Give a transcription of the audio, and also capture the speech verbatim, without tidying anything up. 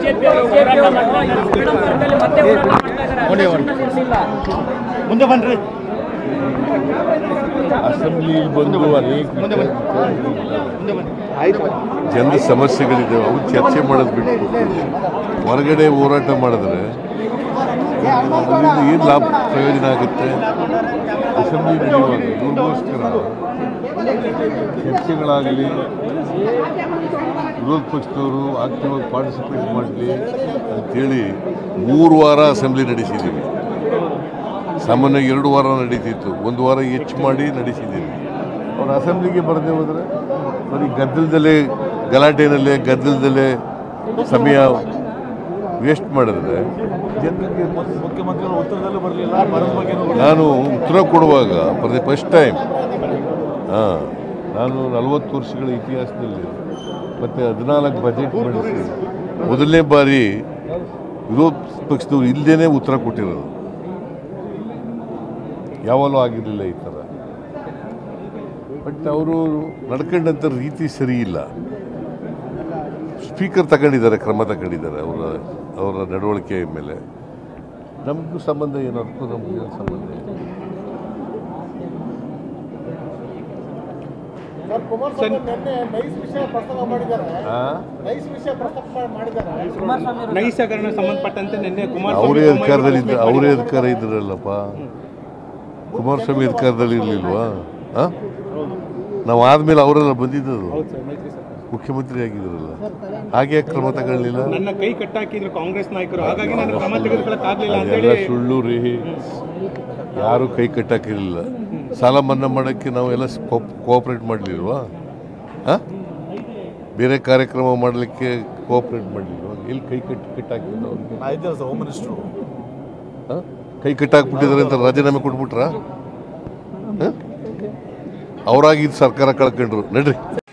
ಮುಂದೆ ಬನ್ರಿ. ಅಸೆಂಬ್ಲಿ ಬಂದು ಜನರ ಸಮಸ್ಯೆಗಳಿದ್ದಾವೆ, ಅವು ಚರ್ಚೆ ಮಾಡೋದು ಬಿಟ್ಟು ಹೊರಗಡೆ ಹೋರಾಟ ಮಾಡಿದ್ರೆ ಅದರಿಂದ ಏನು ಲಾಭ ಪ್ರಯೋಜನ ಆಗುತ್ತೆ? ಅಸೆಂಬ್ಲಿ ನಡೆಯುವಾಗ ಇವ್ರಿಗೋಸ್ಕರ ಚರ್ಚೆಗಳಾಗಲಿ, ವಿರೋಧ ಪಕ್ಷದವರು ಆಕ್ಟಿವಾಗಿ ಪಾರ್ಟಿಸಿಪೇಟ್ ಮಾಡಲಿ ಅಂತೇಳಿ ಮೂರು ವಾರ ಅಸೆಂಬ್ಲಿ ನಡೆಸಿದ್ದೀವಿ. ಸಾಮಾನ್ಯ ಎರಡು ವಾರ ನಡೀತಿತ್ತು, ಒಂದು ವಾರ ಹೆಚ್ಚು ಮಾಡಿ ನಡೆಸಿದ್ದೀವಿ. ಅವ್ರು ಅಸೆಂಬ್ಲಿಗೆ ಬರದೇ ಹೋದರೆ ಬರೀ ಗದ್ದಲದಲ್ಲೇ, ಗಲಾಟೆನಲ್ಲೇ ಗದ್ದಲದಲ್ಲೇ ಸಮಯ ವೇಸ್ಟ್ ಮಾಡಿದ್ರೆ ಜನರಿಗೆ. ಮುಖ್ಯಮಂತ್ರಿಗಳು ಉತ್ತರದಲ್ಲೂ ಬರಲಿಲ್ಲ, ಬರೋದ ಬಗ್ಗೆ ನಾನು ಉತ್ತರ ಕೊಡುವಾಗ ಫಾರ್ ದಿ ಫಸ್ಟ್ ಟೈಮ್, ಹಾಂ, ನಾನು ನಲವತ್ತು ವರ್ಷಗಳ ಇತಿಹಾಸದಲ್ಲಿ ಮತ್ತು ಹದಿನಾಲ್ಕು ಬಜೆಟ್ ಮಂಡಿಸಿ ಮೊದಲನೇ ಬಾರಿ ವಿರೋಧ ಪಕ್ಷದವ್ರು ಇಲ್ಲದೇ ಉತ್ತರ ಕೊಟ್ಟಿರೋದು. ಯಾವಾಗಲೂ ಆಗಿರಲಿಲ್ಲ ಈ ಥರ. ಬಟ್ ಅವರು ನಡ್ಕೊಂಡಂಥ ರೀತಿ ಸರಿ ಇಲ್ಲ. ಸ್ಪೀಕರ್ ತಗೊಂಡಿದ್ದಾರೆ, ಕ್ರಮ ತಗೊಂಡಿದ್ದಾರೆ ಅವರ ಅವರ ನಡವಳಿಕೆ ಮೇಲೆ. ನಮಗೂ ಸಂಬಂಧ ಏನು, ಅದಕ್ಕೂ ನಮಗೂ ಸಂಬಂಧ ಏನು? ಅವರೇ ಅಧಿಕಾರದಲ್ಲಿ ಅವರೇ ಅಧಿಕಾರ ಇದ್ರಲ್ಲಪ್ಪ. ಕುಮಾರಸ್ವಾಮಿ ಅಧಿಕಾರದಲ್ಲಿ ಇರಲಿಲ್ವಾ? ನಾವು ಆದ್ಮೇಲೆ ಅವರೆಲ್ಲ ಬಂದಿದ್ದದು, ಮುಖ್ಯಮಂತ್ರಿ ಆಗಿದ್ರಲ್ಲ. ಹಾಗೆ ಕ್ರಮ ತಗೊಳ್ಳಿಲ್ಲ. ನನ್ನ ಕೈ ಕಟ್ಟಾಕಿದ್ರು ಕಾಂಗ್ರೆಸ್ ನಾಯಕರು, ಹಾಗಾಗಿ ನಾನು ಕ್ರಮ ತೆಗೆದುಕೊಳ್ಳಕ್ಕಾಗಲಿಲ್ಲ ಅಂತ ಅದೆಲ್ಲ ಸುಳ್ಳು ರೀ. ಯಾರು ಕೈ ಕಟ್ಟಾಕಿರಲಿಲ್ಲ. ಸಾಲ ಮನ್ನಾ ಮಾಡೋಕ್ಕೆ ನಾವು ಎಲ್ಲ ಕೋಆಪರೇಟ್ ಮಾಡಲಿಲ್ವಾ? ಹಾಂ, ಬೇರೆ ಕಾರ್ಯಕ್ರಮ ಮಾಡಲಿಕ್ಕೆ ಕೋಆಪರೇಟ್ ಮಾಡಲಿಲ್ವಾ? ಎಲ್ಲಿ ಕೈ ಕಟ್ಟಿ ಕಟ್ಟಾಕಿದ್ರು ಅವ್ರಿಗೆ? ಹೋಮ್ ಮಿನಿಸ್ಟ್ರು ಹಾಂ, ಕೈ ಕಟ್ಟಾಕ್ಬಿಟ್ಟಿದ್ದಾರೆ ಅಂತ ರಾಜೀನಾಮೆ ಕೊಟ್ಬಿಟ್ರಾ? ಹಾಂ, ಅವರಾಗಿದ್ದು ಸರ್ಕಾರ ಕಳ್ಕೊಂಡ್ರು. ನಡ್ರಿ.